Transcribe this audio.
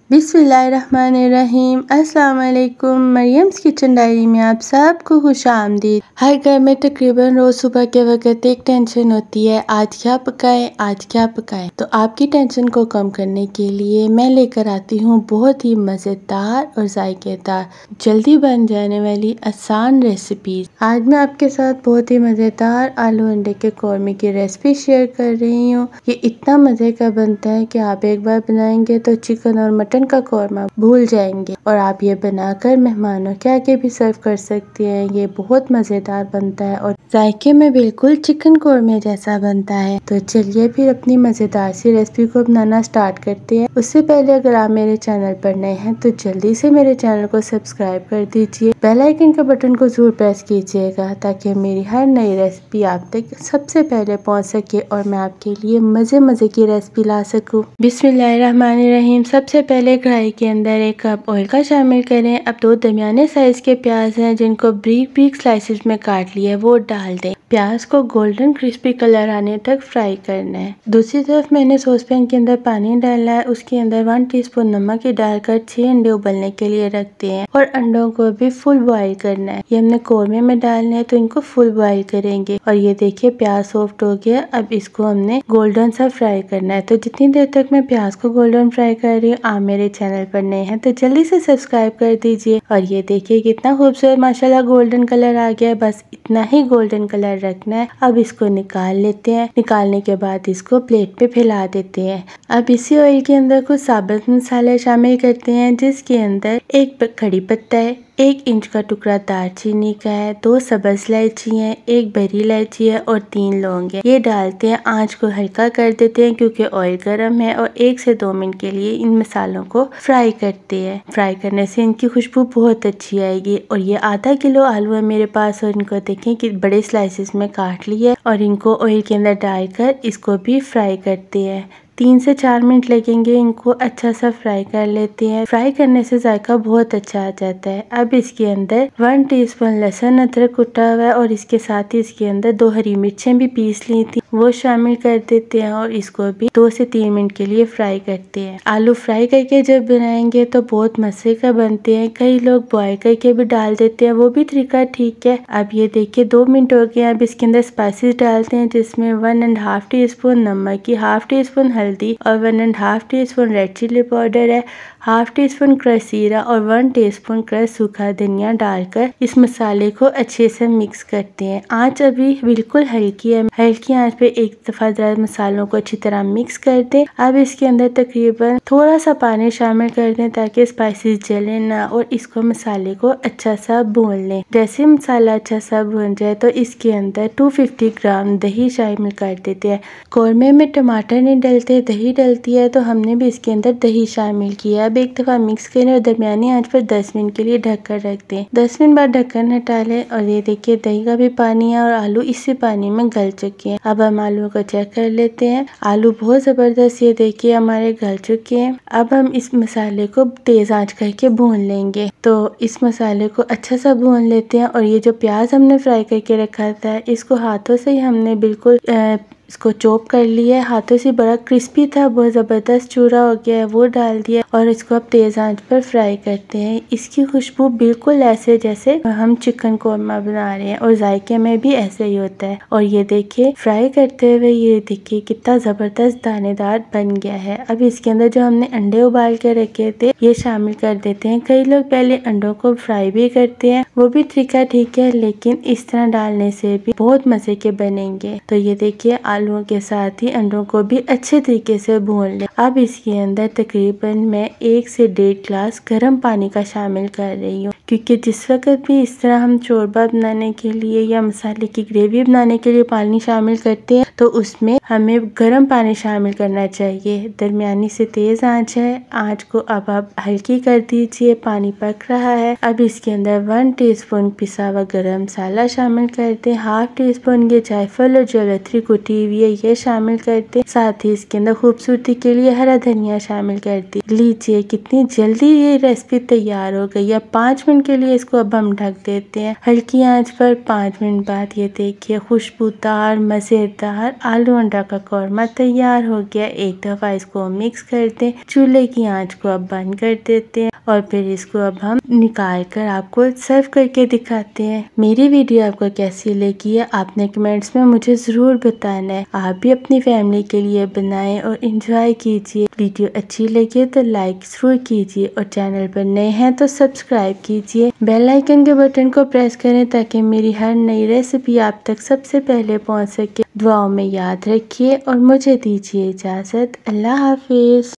बिस्मिल्लाहिर्रहमानिर्रहीम। अस्सलाम वालेकुम। मरियम्स किचन डायरी में आप सबको खुश आमदीद। हर घर में तकरीबन रोज सुबह के वक्त एक टेंशन होती है, आज क्या पकाएं आज क्या पकाएं। तो आपकी टेंशन को कम करने के लिए मैं लेकर आती हूँ बहुत ही मज़ेदार और जायकेदार जल्दी बन जाने वाली आसान रेसिपीज। आज मैं आपके साथ बहुत ही मज़ेदार आलू अंडे के कौरमे की रेसिपी शेयर कर रही हूँ। ये इतना मज़े का बनता है कि आप एक बार बनाएंगे तो चिकन और मटन का कौरमा भूल जाएंगे और आप ये बनाकर मेहमानों के आगे भी सर्व कर सकते हैं। ये बहुत मज़ेदार बनता है और जायके में बिल्कुल चिकन कौरमे जैसा बनता है। तो चलिए फिर अपनी मज़ेदार सी रेसिपी को बनाना स्टार्ट करते हैं। उससे पहले अगर आप मेरे चैनल पर नए हैं तो जल्दी से मेरे चैनल को सब्सक्राइब कर दीजिए, बेल आइकन के बटन को जरूर प्रेस कीजिएगा ताकि मेरी हर नई रेसिपी आप तक सबसे पहले पहुंच सके और मैं आपके लिए मज़े की रेसिपी ला सकूं। बिस्मिल्लाहिर्रहमानिर्रहीम। सबसे पहले कढ़ाई के अंदर 1 कप ऑयल का शामिल करें। अब 2 दरमियाने साइज के प्याज हैं जिनको ब्रीक स्लाइसेस में काट लिया है वो डाल दें। प्याज को गोल्डन क्रिस्पी कलर आने तक फ्राई करना है। दूसरी तरफ मैंने सॉस पैन के अंदर पानी डाला है, उसके अंदर 1 टीस्पून नमक डालकर 6 अंडे उबलने के लिए रखते हैं और अंडों को भी फुल बॉईल करना है। ये हमने कौरमे में डालने हैं तो इनको फुल बॉईल करेंगे। और ये देखिए प्याज सॉफ्ट हो गया। अब इसको हमने गोल्डन सा फ्राई करना है। तो जितनी देर तक मैं प्याज को गोल्डन फ्राई कर रही हूँ, आप मेरे चैनल पर नए हैं तो जल्दी से सब्सक्राइब कर दीजिए। और ये देखिए कितना खूबसूरत माशाल्लाह गोल्डन कलर आ गया है। बस इतना ही गोल्डन कलर रखना है। अब इसको निकाल लेते हैं। निकालने के बाद इसको प्लेट पे फैला देते हैं। अब इसी ऑयल के अंदर कुछ साबुत मसाले शामिल करते हैं जिसके अंदर 1 कड़ी पत्ता है, 1 इंच का टुकड़ा दालचीनी का है, 2 सब्ज इलायची है, 1 बड़ी इलायची है और 3 लौंग है। ये डालते हैं। आंच को हल्का कर देते हैं क्योंकि ऑयल गर्म है और 1 से 2 मिनट के लिए इन मसालों को फ्राई करते हैं। फ्राई करने से इनकी खुशबू बहुत अच्छी आएगी। और ये आधा किलो आलू है मेरे पास और इनको देखें कि बड़े स्लाइसेस में काट लिए और इनको ऑयल के अंदर डालकर इसको भी फ्राई करते हैं। 3 से 4 मिनट लगेंगे इनको अच्छा सा फ्राई कर लेते हैं। फ्राई करने से जायका बहुत अच्छा आ जाता है। अब इसके अंदर 1 टीस्पून लहसुन अदरक कुटा हुआ है और इसके साथ ही इसके अंदर 2 हरी मिर्चें भी पीस ली थी वो शामिल कर देते हैं और इसको भी 2 से 3 मिनट के लिए फ्राई करते हैं। आलू फ्राई करके जब बनाएंगे तो बहुत मजे का बनते हैं। कई लोग बॉयल करके भी डाल देते हैं, वो भी तरीका ठीक है। अब ये देखिए 2 मिनट हो गए। अब इसके अंदर स्पाइसेस डालते हैं जिसमें 1.5 टीस्पून नमक की, 1/2 टीस्पून हल्दी और 1.5 टीस्पून रेड चिली पाउडर है, 1/2 टीस्पून क्रश जीरा और 1 टीस्पून क्रश सूखा धनिया डालकर इस मसाले को अच्छे से मिक्स करते हैं। आंच अभी बिल्कुल हल्की है। हल्की आंच पे एक दफा जरा मसालों को अच्छी तरह मिक्स कर दें। अब इसके अंदर तकरीबन थोड़ा सा पानी शामिल कर दें ताकि स्पाइसेस जले ना और इसको मसाले को अच्छा सा भून लें। जैसे मसाला अच्छा सा भून जाए तो इसके अंदर 250 ग्राम दही शामिल कर देते हैं। कौरमे में टमाटर नहीं डलते, दही डलती है तो हमने भी इसके अंदर दही शामिल किया। अब एक दफा मिक्स करें और दरमियानी आंच पर 10 मिनट के लिए ढककर रख दें। 10 मिनट बाद ढक्कन हटा लें और ये देखिए दही का भी पानी है और आलू इसी पानी में गल चुके हैं। अब हम आलू को चेक कर लेते हैं। आलू बहुत जबरदस्त ये देखिए हमारे गल चुके हैं। अब हम इस मसाले को तेज आंच करके भून लेंगे। तो इस मसाले को अच्छा सा भून लेते हैं और ये जो प्याज हमने फ्राई करके रखा था इसको हाथों से ही हमने बिल्कुल इसको चॉप कर लिया है। हाथों से बड़ा क्रिस्पी था, बहुत ज़बरदस्त चूरा हो गया है, वो डाल दिया और इसको अब तेज़ आंच पर फ्राई करते हैं। इसकी खुशबू बिल्कुल ऐसे जैसे हम चिकन कौरमा बना रहे हैं और जायके में भी ऐसे ही होता है। और ये देखिए फ्राई करते हुए ये देखिए कितना ज़बरदस्त दानेदार बन गया है। अब इसके अंदर जो हमने अंडे उबाल के रखे थे ये शामिल कर देते हैं। कई लोग पहले अंडों को फ्राई भी करते हैं, वो भी तरीका ठीक है, लेकिन इस तरह डालने से भी बहुत मजे के बनेंगे। तो ये देखिए आलूओं के साथ ही अंडों को भी अच्छे तरीके से भून ले। अब इसके अंदर तकरीबन मैं 1 से 1.5 गिलास गर्म पानी का शामिल कर रही हूँ क्योंकि जिस वक्त भी इस तरह हम शोरबा बनाने के लिए या मसाले की ग्रेवी बनाने के लिए पानी शामिल करते हैं तो उसमें हमें गर्म पानी शामिल करना चाहिए। दरमियानी से तेज आंच है। आंच को अब आप हल्की कर दीजिए। पानी पक रहा है। अब इसके अंदर 1 टीस्पून पिसा हुआ गरम मसाला शामिल करते हैं। 1/2 टीस्पून ये जायफल और जवित्री कुटी हुई है ये शामिल करते। साथ ही इसके अंदर खूबसूरती के लिए हरा धनिया शामिल कर दी। लीजिए कितनी जल्दी ये रेसिपी तैयार हो गई है। 5 मिनट सेकंड के लिए इसको अब हम ढक देते हैं हल्की आंच पर। 5 मिनट बाद ये देखिए खुशबूदार मजेदार आलू अंडा का कौरमा तैयार हो गया। एक दफा इसको मिक्स कर दें, चूल्हे की आंच को अब बंद कर देते हैं और फिर इसको अब हम निकाल कर आपको सर्व करके दिखाते हैं। मेरी वीडियो आपको कैसी लगी है आपने कमेंट्स में मुझे जरूर बताना है। आप भी अपनी फैमिली के लिए बनाएं और एंजॉय कीजिए। वीडियो अच्छी लगी तो लाइक जरूर कीजिए और चैनल पर नए हैं तो सब्सक्राइब कीजिए। बेल आइकन के बटन को प्रेस करें ताकि मेरी हर नई रेसिपी आप तक सबसे पहले पहुंच सके। दुआओं में याद रखिए और मुझे दीजिए इजाजत। अल्लाह हाफिज।